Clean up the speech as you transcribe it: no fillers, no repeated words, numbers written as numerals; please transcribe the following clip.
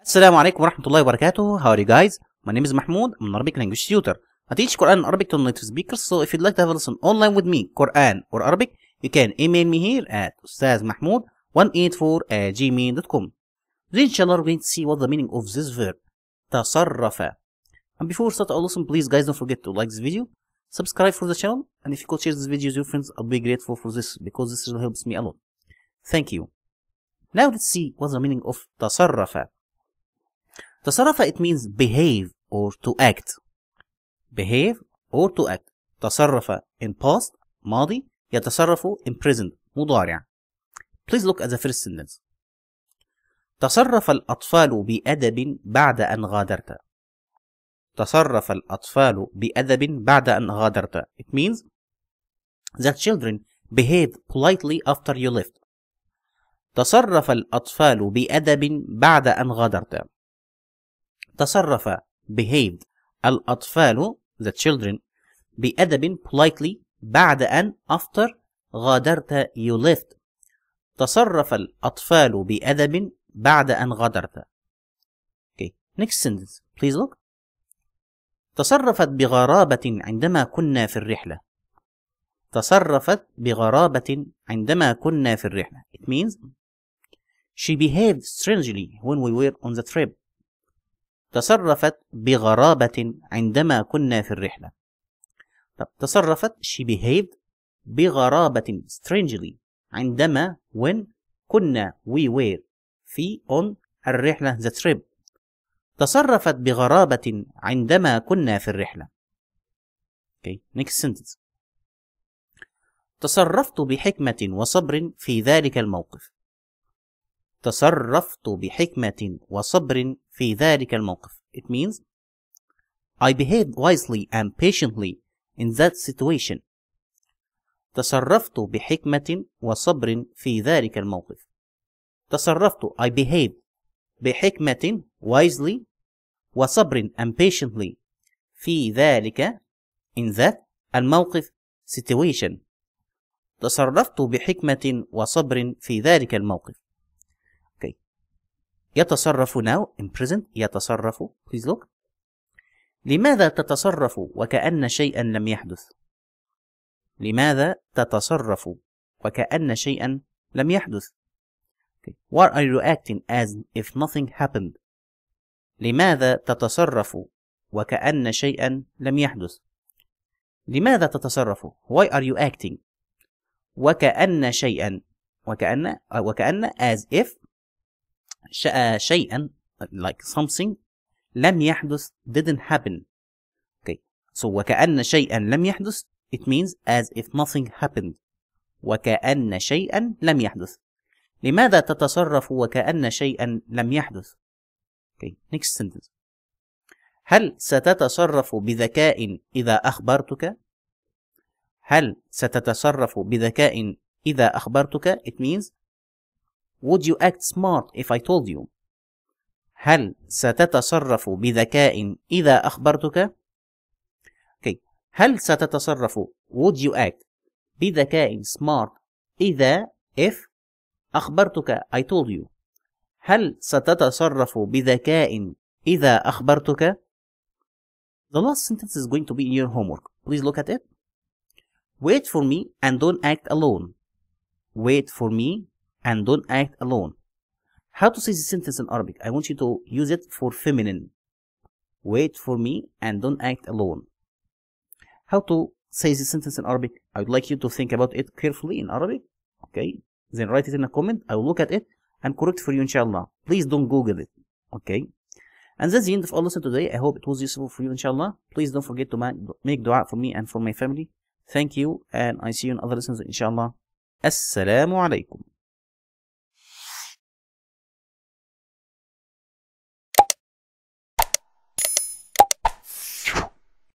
Assalamu alaikum wa rahmatullahi wa barakatuh. How are you guys? My name is Mahmoud. I'm an Arabic language tutor. I teach Quran and Arabic to native speakers, so if you'd like to have a lesson online with me, Quran or Arabic, you can email me here at ustazmahmoud184@gmail.com. Today, inshallah, we're going to see what the meaning of this verb, تصرف. And before we start our lesson, please guys, don't forget to like this video, subscribe for the channel, and if you could share this video with your friends, I'll be grateful for this because this really helps me a lot. Thank you. Now let's see what's the meaning of تصرف. تصرف, it means behave or to act. Behave or to act. تصرف in past, ماضي. يتصرف in present, مضارع. Please look at the first sentence. تصرف الأطفال بأدب بعد أن غادرت. تصرف الأطفال بأدب بعد أن غادرت. It means that children behaved politely after you left. تصرف الأطفال بأدب بعد أن غادرت. تصرف behaved الأطفال the children بأدب politely بعد أن after غادرت you left. تصرف الأطفال بأدب بعد أن غادرت. Okay, next sentence. Please look. تصرفت بغرابة عندما كنا في الرحلة. تصرفت بغرابة عندما كنا في الرحلة. It means she behaved strangely when we were on the trip. تصرفت بغرابة عندما كنا في الرحلة. تصرفت she behaved بغرابة strangely عندما when كنا we were في on الرحلة the trip. تصرفت بغرابة عندما كنا في الرحلة. Okay, next sentence. تصرفت بحكمة وصبر في ذلك الموقف. تصرفت بحكمة وصبر في ذلك الموقف. It means I behaved wisely and patiently in that situation. تصرفت بحكمة وصبر في ذلك الموقف. تصرفت I behaved بحكمة wisely وصبر and patiently في ذلك in that الموقف situation. تصرفت بحكمة وصبر في ذلك الموقف. يتصرف now in present. يتصرف. Please look. لماذا تتصرف وكأن شيئا لم يحدث؟ لماذا تتصرف وكأن شيئا لم يحدث؟ Okay. Why are you acting as if nothing happened? لماذا تتصرف وكأن شيئا لم يحدث؟ لماذا تتصرف? Why are you acting? وكأن شيئا وكأن as if شيئا like something لم يحدث didn't happen. Okay, so وكأن شيئا لم يحدث it means as if nothing happened. وكأن شيئا لم يحدث. لماذا تتصرف وكأن شيئا لم يحدث؟ Okay, next sentence. هل ستتصرف بذكاء إذا أخبرتك؟ هل ستتصرف بذكاء إذا أخبرتك? It means would you act smart if I told you? هل ستتصرف بذكاء إذا أخبرتك؟ Okay. هل ستتصرف would you act بذكاء smart إذا if أخبرتك I told you. هل ستتصرف بذكاء إذا أخبرتك؟ The last sentence is going to be in your homework. Please look at it. Wait for me and don't act alone. Wait for me and don't act alone. How to say this sentence in Arabic? I want you to use it for feminine. Wait for me and don't act alone. How to say this sentence in Arabic? I would like you to think about it carefully in Arabic. Okay? Then write it in a comment. I will look at it and correct for you, inshallah. Please don't Google it. Okay? And that's the end of our lesson today. I hope it was useful for you, inshallah. Please don't forget to make dua for me and for my family. Thank you, and I see you in other lessons, inshallah. Assalamu alaikum.